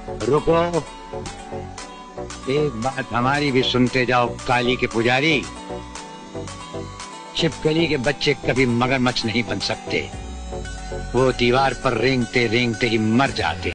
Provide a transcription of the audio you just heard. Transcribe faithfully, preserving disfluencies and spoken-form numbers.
रुको, एक बात हमारी भी सुनते जाओ काली के पुजारी। छिपकली के बच्चे कभी मगरमच्छ नहीं बन सकते, वो दीवार पर रेंगते रेंगते ही मर जाते।